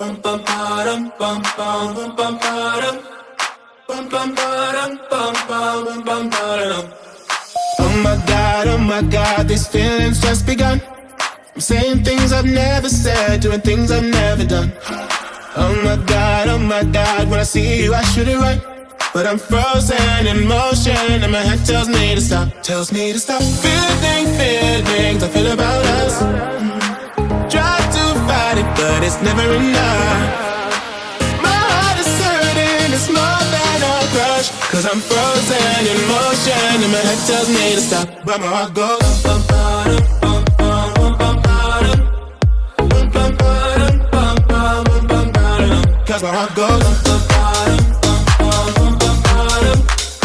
Oh my God, these feelings just begun. I'm saying things I've never said, doing things I've never done. Oh my God, when I see you I should it right, but I'm frozen in motion and my head tells me to stop. Feelings I feel about us. Try to fight it, but it's never enough. My heart is hurting, it's more than a crush, 'cause I'm frozen in motion and my head tells me to stop, but my heart goes bum, bum, bum, bum, bum, bum, bum, bum, bum, bum, bum, 'cause my heart goes bum, bum, bum, bum, bum, bum,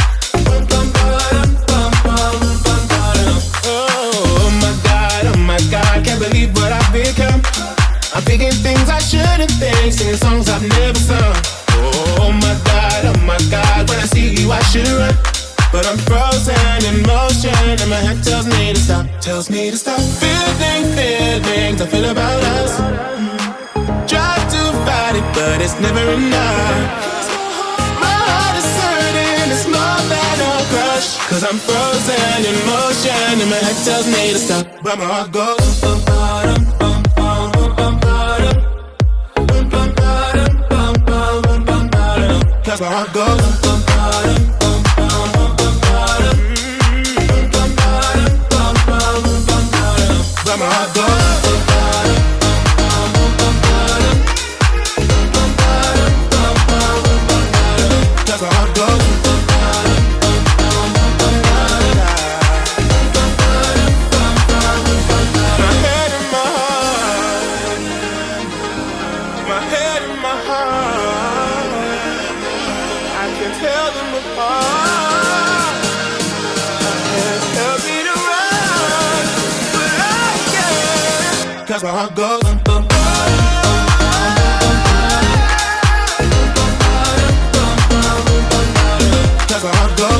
oh my God, can't believe what I've become. I'm thinking things I shouldn't think, singing songs I've never sung. Oh my God, when I see you I should run, but I'm frozen in motion and my head tells me to stop. Feelings I feel about us. Try to fight it, but it's never enough. My heart is hurting, it's more than a crush, 'cause I'm frozen in motion and my head tells me to stop, but my heart goes bum, bum, bum, bum, bum, bum, bum, bum, bum, bum, bum, 'cause my heart goes bum, bum, bum, bum, bum, bum, but my heart goes bum, bum, bum, cause my heart goes. My head and my heart, my head and my heart, I can tell them apart. I can't help it around, but I can, 'cause my heart goes bum, bum, cause my heart goes.